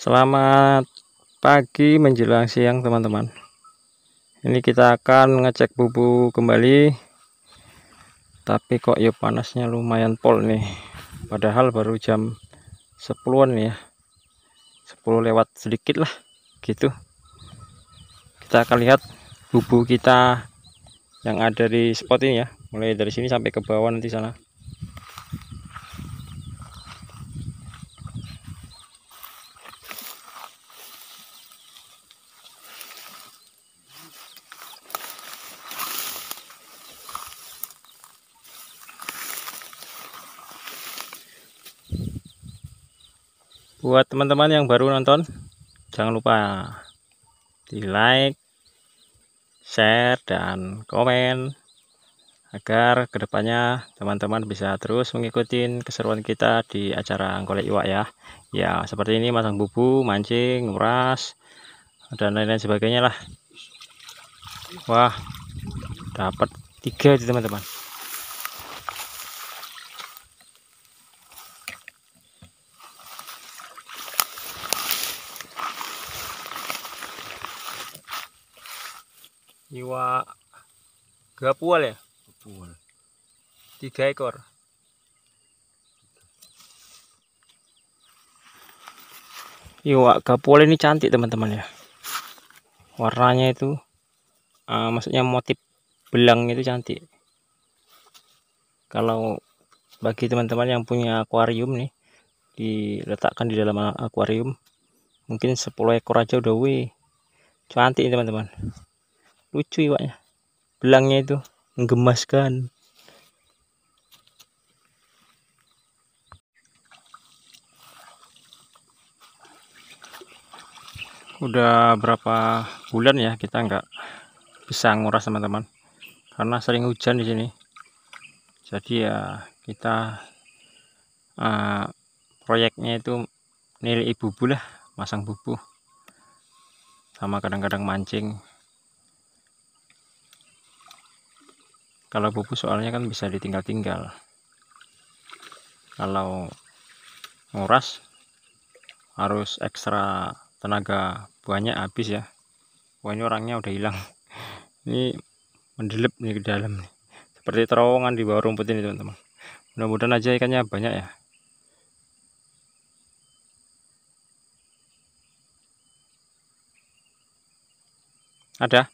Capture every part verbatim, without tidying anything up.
Selamat pagi menjelang siang teman-teman. Ini kita akan ngecek bubu kembali. Tapi kok ya panasnya lumayan pol nih. Padahal baru jam sepuluhan ya. sepuluh lewat sedikit lah gitu. Kita akan lihat bubu kita yang ada di spot ini ya. Mulai dari sini sampai ke bawah nanti sana. Buat teman-teman yang baru nonton, jangan lupa di like, share, dan komen agar kedepannya teman-teman bisa terus mengikuti keseruan kita di acara golek iwak ya. Ya seperti ini, masang bubu, mancing, nguras, dan lain-lain sebagainya lah. Wah, dapat tiga itu teman-teman. Iwak gapual ya? Gapual. Tiga ekor. Iwak gapual ini cantik teman-teman ya. Warnanya itu, uh, maksudnya motif belang itu cantik. Kalau bagi teman-teman yang punya akuarium nih, diletakkan di dalam akuarium, mungkin sepuluh ekor aja udah wih. Cantik teman-teman. Lucu iwaknya, belangnya itu menggemaskan. Udah berapa bulan ya kita nggak bisa nguras teman-teman, karena sering hujan di sini. Jadi ya kita uh, proyeknya itu nilai bubu lah, masang bubu sama kadang-kadang mancing. Kalau bubu soalnya kan bisa ditinggal-tinggal. Kalau nguras harus ekstra tenaga banyak, habis ya. Wah, ini orangnya udah hilang. Ini mendelep nih ke dalam nih. Seperti terowongan di bawah rumput ini teman-teman. Mudah-mudahan aja ikannya banyak ya. Ada.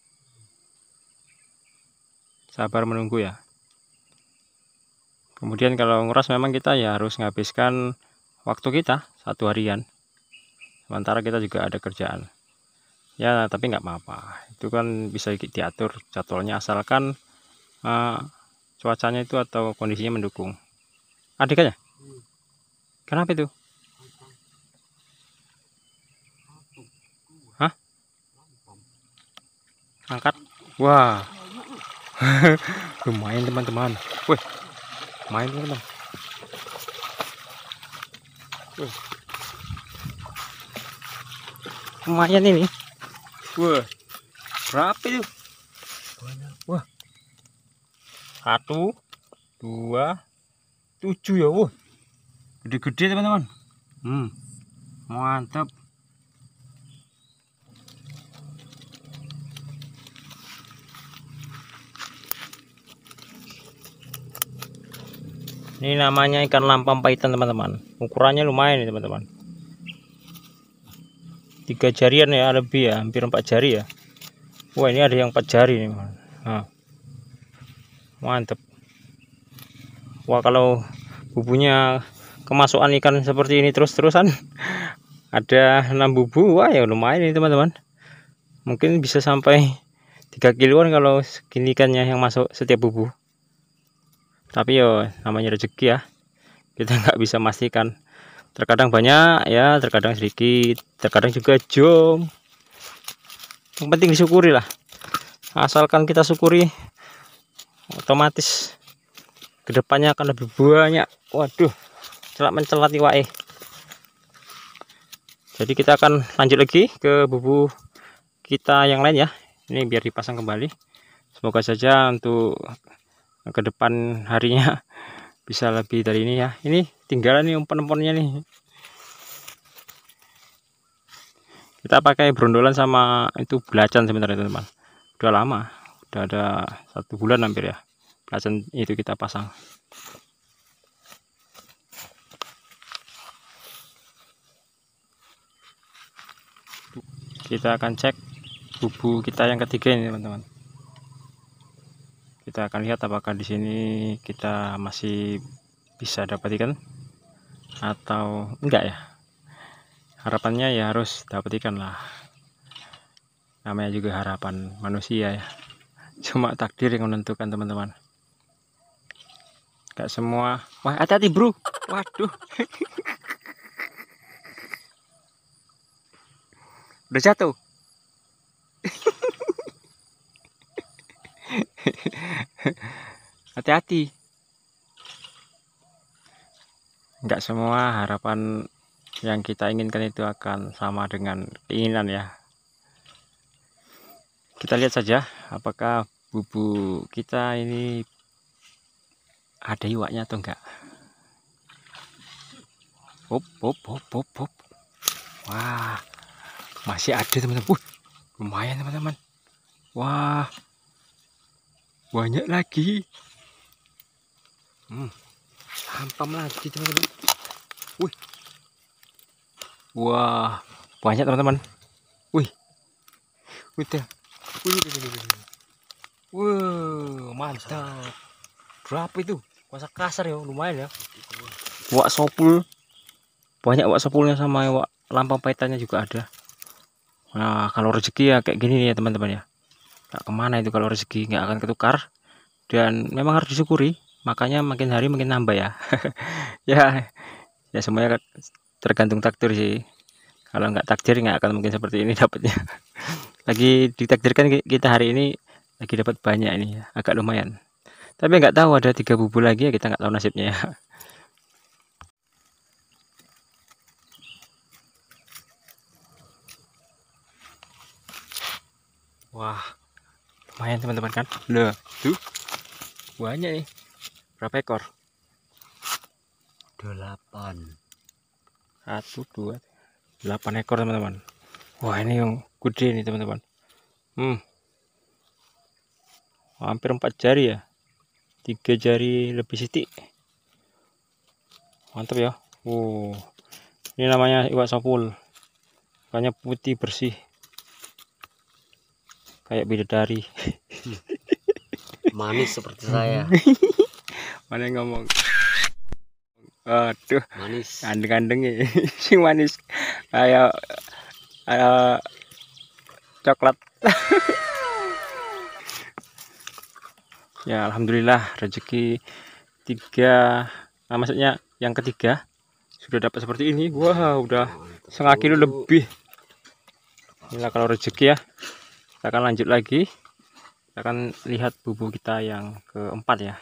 Sabar menunggu ya. Kemudian kalau nguras memang kita ya harus menghabiskan waktu kita satu harian. Sementara kita juga ada kerjaan. Ya tapi nggak apa-apa. Itu kan bisa diatur jadwalnya, asalkan uh, cuacanya itu atau kondisinya mendukung. Adik aja. Kenapa itu? Hah? Angkat. Wah. Lumayan teman-teman. Wih. Main teman-teman. Wih. Lumayan ini. Wah. Berapa itu? Wah. Satu, dua, tujuh ya. Wah. Gede-gede teman-teman. Hmm. Mantap. Ini namanya ikan lampam pahitan teman-teman. Ukurannya lumayan nih teman-teman. Tiga jarian ya, lebih ya, hampir empat jari ya. Wah, ini ada yang empat jari nih. Nah, mantep. Wah, kalau bubunya kemasukan ikan seperti ini terus-terusan, ada enam bubu, wah ya lumayan ini teman-teman. Mungkin bisa sampai tiga kiloan kalau segini ikannya yang masuk setiap bubu. Tapi yo namanya rezeki ya, kita nggak bisa memastikan. Terkadang banyak ya, terkadang sedikit, terkadang juga jom. Yang penting disyukuri lah. Asalkan kita syukuri, otomatis kedepannya akan lebih banyak. Waduh, celak mencelat iwak. Jadi kita akan lanjut lagi ke bubu kita yang lain ya. Ini biar dipasang kembali. Semoga saja untuk ke depan harinya bisa lebih dari ini ya. Ini tinggalan nih umpan-umpannya nih. Kita pakai brondolan sama itu belacan sebenarnya teman-teman. Udah lama, udah ada satu bulan hampir ya. Belacan itu kita pasang. Kita akan cek bubu kita yang ketiga ini teman-teman. Kita akan lihat apakah di sini kita masih bisa dapat ikan atau enggak ya. Harapannya ya harus dapat ikan lah. Namanya juga harapan manusia ya. Cuma takdir yang menentukan teman-teman. Gak semua. Wah, hati-hati bro. Waduh. Udah jatuh. Hati-hati. Enggak semua harapan yang kita inginkan itu akan sama dengan keinginan ya. Kita lihat saja apakah bubu kita ini ada iwaknya atau enggak. Hop, hop, hop, hop, hop. Wah, masih ada teman-teman. Uh, lumayan teman-teman. Wah, banyak lagi. Hmm, sampam lagi teman-teman. Wih, wah, banyak teman-teman. Wih, udah. Wih, wih, wih, wih. Wah, mantap. Berapa itu? Masa kasar ya, lumayan ya. Wak sopul. Banyak wak sopulnya sama wak lampang paitannya juga ada. Nah, kalau rezeki ya kayak gini nih ya teman-teman ya. Gak kemana itu kalau rezeki, nggak akan ketukar. Dan memang harus disyukuri. Makanya makin hari makin nambah ya. Ya, ya semuanya tergantung takdir sih. Kalau nggak takdir nggak akan mungkin seperti ini dapatnya. Lagi ditakdirkan kita hari ini lagi dapat banyak ini ya, agak lumayan. Tapi nggak tahu ada tiga bubu lagi ya, kita nggak tahu nasibnya ya. Wah, lumayan teman-teman kan? Loh, tuh banyak nih. Berapa ekor? Delapan. Satu, dua, delapan ekor teman-teman. Wah, ini yang gede nih teman-teman. Hmm, hampir empat jari ya. Tiga jari lebih sitik. Mantap ya. Oh, ini namanya iwak sopul. Ikannya putih bersih. Kayak bidadari. Manis seperti saya. Mana yang ngomong? Aduh, Manis. kandeng-kandeng ya. Si manis. Kayak kayak coklat. Ya, alhamdulillah rezeki tiga. Nah, maksudnya yang ketiga sudah dapat seperti ini. Wah, udah setengah kilo lebih. Inilah kalau rezeki ya. Kita akan lanjut lagi. Kita akan lihat bubu kita yang keempat ya.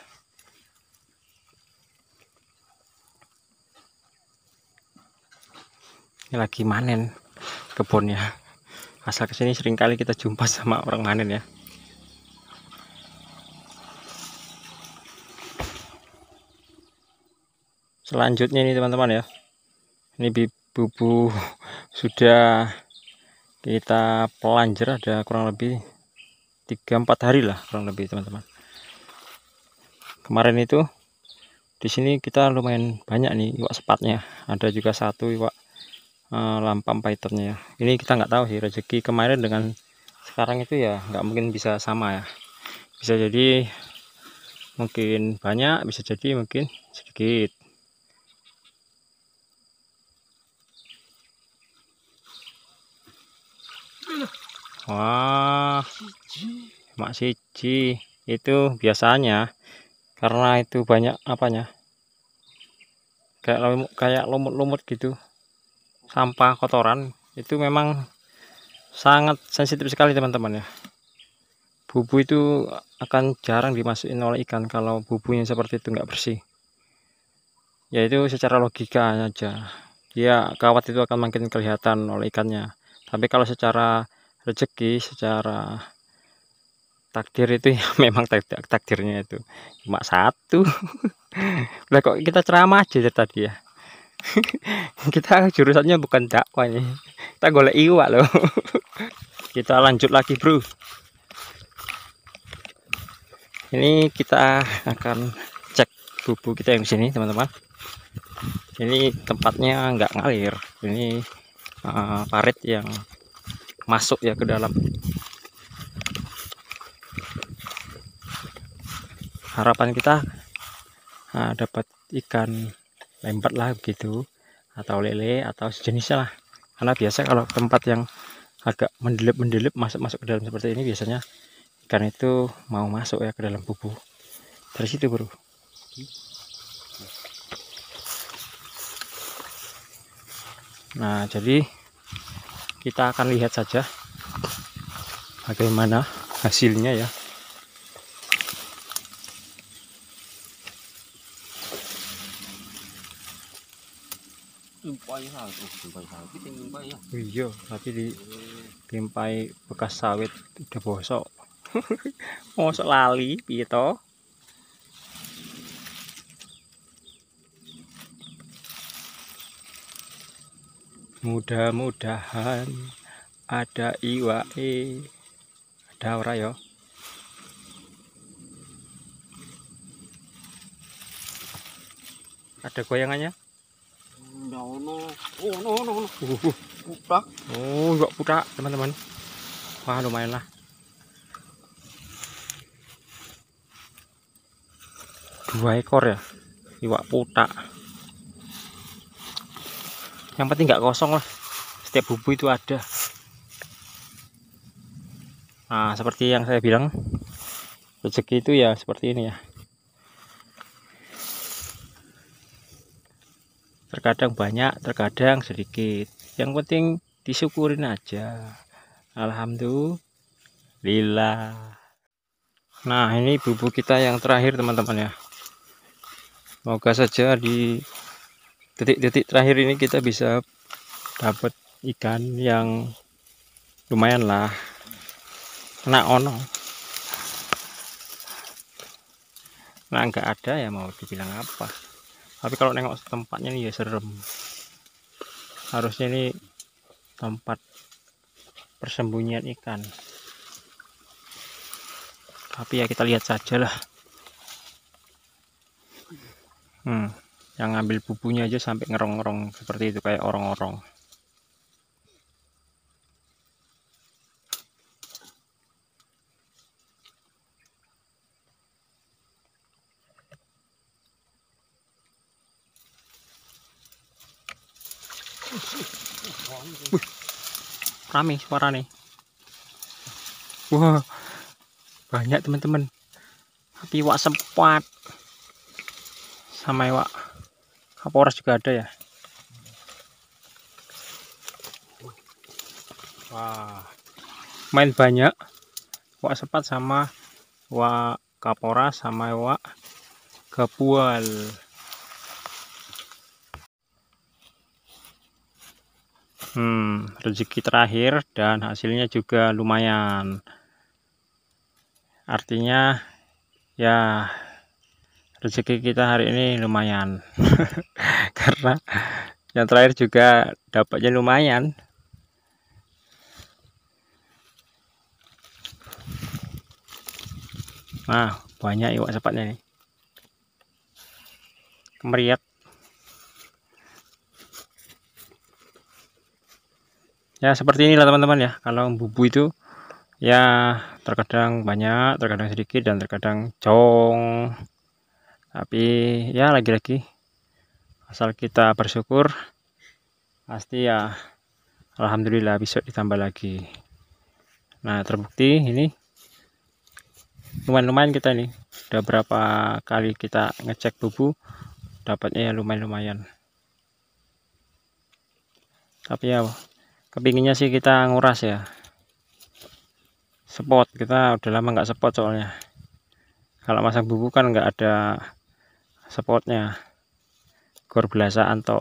Ini lagi manen kebunnya. Asal kesini sering kali kita jumpa sama orang manen ya. Selanjutnya ini teman-teman ya. Ini bubu sudah kita pelanjar ada kurang lebih tiga empat hari lah kurang lebih teman-teman. Kemarin itu di sini kita lumayan banyak nih iwak sepatnya. Ada juga satu iwak Uh, lampam paitonnya ya. Ini kita nggak tahu sih rezeki kemarin dengan sekarang itu ya nggak mungkin bisa sama ya. Bisa jadi mungkin banyak, bisa jadi mungkin sedikit. Wah, mak siji itu biasanya karena itu banyak apanya kayak lumut, kayak lumut-lumut gitu. Sampah kotoran itu memang sangat sensitif sekali teman-teman ya. Bubu itu akan jarang dimasukin oleh ikan kalau bubunya seperti itu nggak bersih. Yaitu secara logika aja. Dia kawat itu akan makin kelihatan oleh ikannya. Tapi kalau secara rezeki, secara takdir itu ya memang takdir, takdirnya itu cuma satu. Lah kok kita ceramah aja tadi ya. Kita jurusannya bukan dakwah ini, kita golek iwak loh. Kita lanjut lagi bro. Ini kita akan cek bubu kita yang sini teman-teman. Ini tempatnya nggak ngalir, ini uh, parit yang masuk ya ke dalam. Harapan kita uh, dapat ikan lembat lah gitu, atau lele atau sejenisnya lah. Karena biasa kalau tempat yang agak mendelip-mendelip masuk-masuk ke dalam seperti ini, biasanya ikan itu mau masuk ya ke dalam bubu. Dari situ bro. Nah, jadi kita akan lihat saja bagaimana hasilnya ya. Iya, tapi di limpai bekas sawit udah bosok. Bosok lali piye to? Mudah-mudahan ada iwak eh ada ora ya. Ada goyangannya? No, no. Oh, no, no, no. Uh, Putak. oh, iwak putak teman-teman. Wah, lumayan lah. Dua ekor ya, iwak putak. Yang penting nggak kosong lah. Setiap bubu itu ada. Nah, seperti yang saya bilang, rezeki itu ya seperti ini ya. Terkadang banyak, terkadang sedikit. Yang penting disyukurin aja. Alhamdulillah. Nah, ini bubu kita yang terakhir teman-teman ya. Semoga saja di detik-detik terakhir ini kita bisa dapat ikan yang lumayan lah. Kena ono. Nah, nggak ada ya mau dibilang apa. Tapi kalau nengok tempatnya nih ya serem. Harusnya ini tempat persembunyian ikan. Tapi ya kita lihat saja lah. Hmm, yang ngambil bubunya aja sampai ngerong-ngerong seperti itu kayak orang-orang. Wih, rame suara nih. Wah, banyak teman-teman. Tapi iwak sempat sama iwak kaporas juga ada ya. Wah, main banyak. Iwak sepat sama iwak kaporas sama iwak gapual. Hmm, rezeki terakhir dan hasilnya juga lumayan. Artinya ya rezeki kita hari ini lumayan. Karena yang terakhir juga dapatnya lumayan. Nah, banyak iwak sepatnya nih. Kemeriat. Ya seperti inilah teman-teman ya. Kalau bubu itu ya terkadang banyak, terkadang sedikit, dan terkadang jong. Tapi ya lagi-lagi asal kita bersyukur, pasti ya alhamdulillah bisa ditambah lagi. Nah, terbukti ini lumayan-lumayan kita nih. Udah berapa kali kita ngecek bubu, dapatnya ya lumayan-lumayan. Tapi ya kepinginnya sih kita nguras ya. Spot kita udah lama nggak spot soalnya. Kalau masang bubu kan nggak ada spotnya, gor belasaan tok.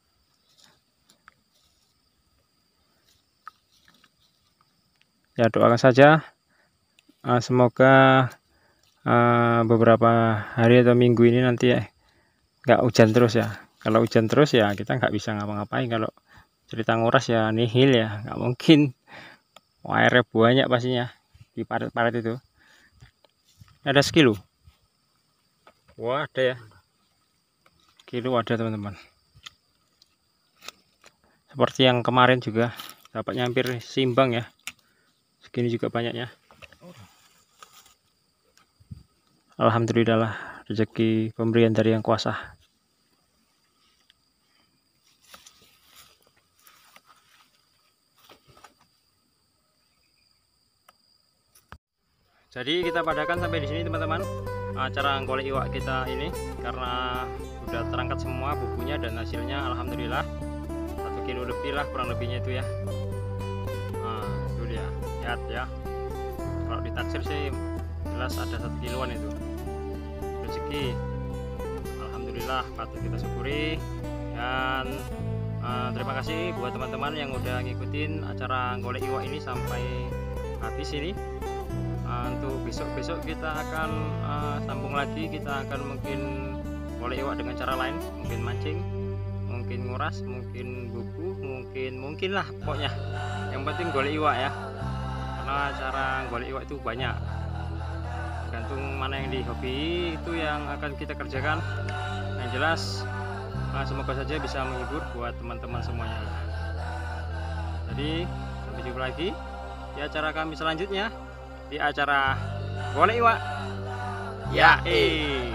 Ya doakan saja uh, semoga uh, beberapa hari atau minggu ini nanti ya nggak hujan terus ya, Kalau hujan terus ya kita nggak bisa ngapa-ngapain. Kalau cerita nguras ya nihil ya, nggak mungkin. Oh, airnya banyak pastinya di parit-parit itu. Ada sekilo. Wah, ada ya. Kilo ada teman-teman. Seperti yang kemarin juga dapatnya hampir seimbang ya. Segini juga banyaknya. Alhamdulillah lah, rezeki pemberian dari Yang Kuasa. Jadi kita padakan sampai di sini teman-teman, acara golek iwak kita ini, karena udah terangkat semua bubunya dan hasilnya alhamdulillah satu kilo lebih lah kurang lebihnya itu ya. Nah itu dia, lihat ya, kalau ditaksir sih jelas ada satu kiloan itu rezeki. Alhamdulillah patut kita syukuri, dan uh, terima kasih buat teman-teman yang udah ngikutin acara golek iwak ini sampai habis ini. Uh, untuk besok-besok kita akan uh, sambung lagi, kita akan mungkin golek iwak dengan cara lain, mungkin mancing, mungkin nguras, mungkin bubu, mungkin mungkin lah pokoknya yang penting golek iwak ya, karena cara golek iwak itu banyak, gantung mana yang dihobi itu yang akan kita kerjakan. Yang jelas uh, semoga saja bisa menghibur buat teman-teman semuanya. Jadi sampai jumpa lagi di acara kami selanjutnya, di acara golek iwak ya eh